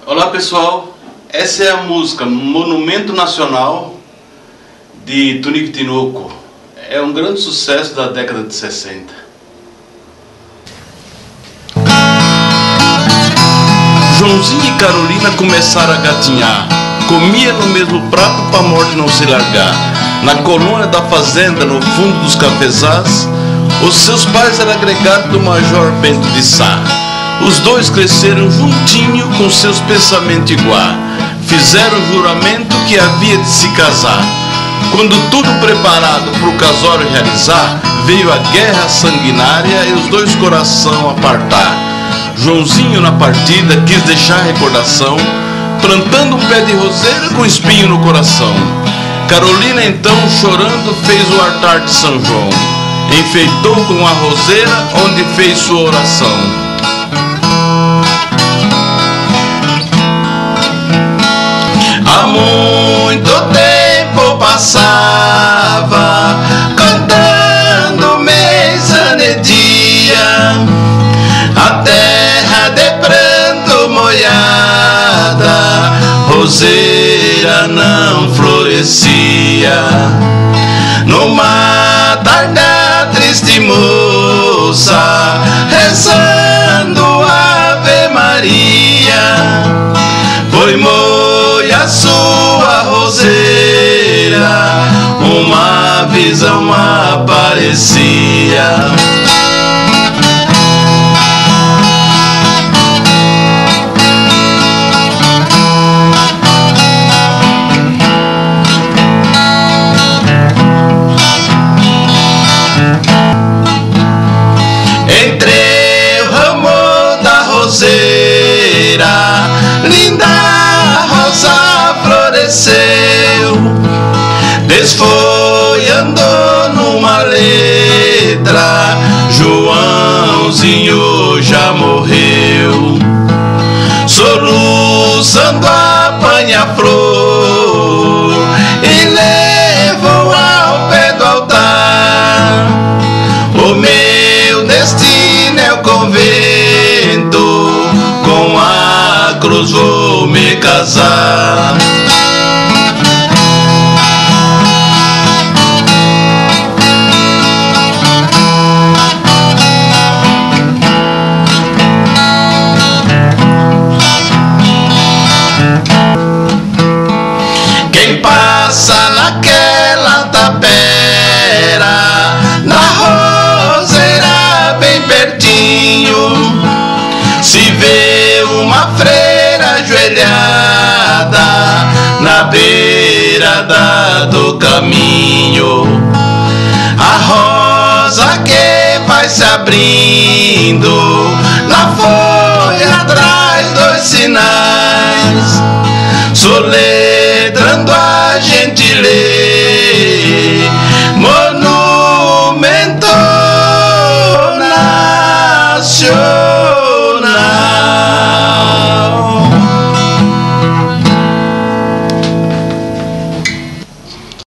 Olá pessoal, essa é a música Monumento Nacional de Tunico Tinoco. É um grande sucesso da década de 60. Joãozinho e Carolina começaram a gatinhar. Comia no mesmo prato pra morte não se largar. Na colônia da fazenda, no fundo dos cafezais, os seus pais eram agregados do Major Bento de Sá. Os dois cresceram juntinho com seus pensamentos iguais. Fizeram o juramento que havia de se casar. Quando tudo preparado para o casório realizar, veio a guerra sanguinária e os dois coração apartar. Joãozinho na partida quis deixar recordação, plantando um pé de roseira com espinho no coração. Carolina então, chorando, fez o altar de São João. Enfeitou com a roseira onde fez sua oração. Há muito tempo passava, cantando mesa de dia, a terra de pranto molhada, roseira não florescia. Numa tarde a triste moça, rezando Ave Maria, foi a sua roseira, uma visão aparecia. Entre o ramo da roseira, linda rosa floresceu, desfolhando numa letra, Joãozinho já morreu. Soluçando apanha-flor e levou ao pé do altar. O meu destino é o convento, com a cruz vou me casar. Quem passa naquela tapera, na roseira bem pertinho, se vê uma freira ajoelhada na beirada do caminho. A rosa que vai se abrindo, na folha atrás dois sinais, soletrando a gente lê, Monumento Nacional.